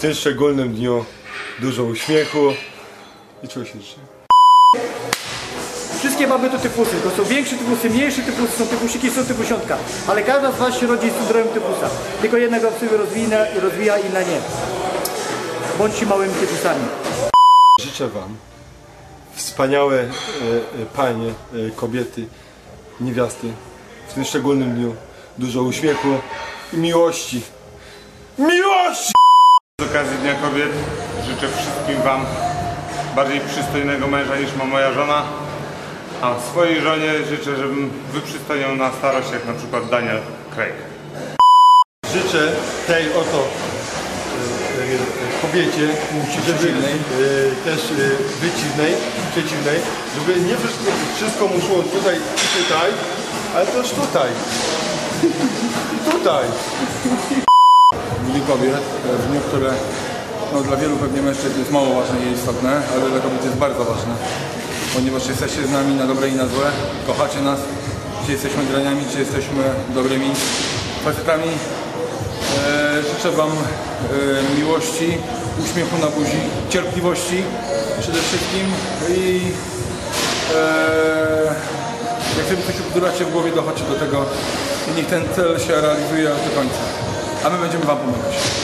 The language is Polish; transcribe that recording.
tym szczególnym dniu dużo uśmiechu i czego się życzy. Wszystkie mamy to tyfusy, to są większe tyfusy, mniejsze tyfusy, są tyfusiki, są tyfusiątka. Ale każda z was się rodzi z syndromem tyfusa. Tylko jednego w sobie rozwija, inna nie. Bądźcie małymi tyfusami. Życzę wam, wspaniałe panie, kobiety, niewiasty, w tym szczególnym dniu dużo uśmiechu i miłości. Miłości! Z okazji Dnia Kobiet życzę wszystkim wam bardziej przystojnego męża niż ma moja żona, a swojej żonie życzę, żebym wyprzystojniał na starość, jak na przykład Daniel Craig. Życzę tej oto kobiecie, żeby też przeciwnej, żeby nie wszystko mu szło tutaj i tutaj, ale też tutaj. I tutaj. Dni Kobiet, w dniu, które dla wielu pewnie mężczyzn jest mało ważne i istotne, ale dla kobiet jest bardzo ważne. Ponieważ jesteście z nami na dobre i na złe, kochacie nas, czy jesteśmy draniami, czy jesteśmy dobrymi facetami. Życzę wam miłości, uśmiechu na buzi, cierpliwości przede wszystkim i jak sobie coś ubzduracie w głowie, dochodźcie do tego i niech ten cel się realizuje do końca. A my będziemy wam pomagać.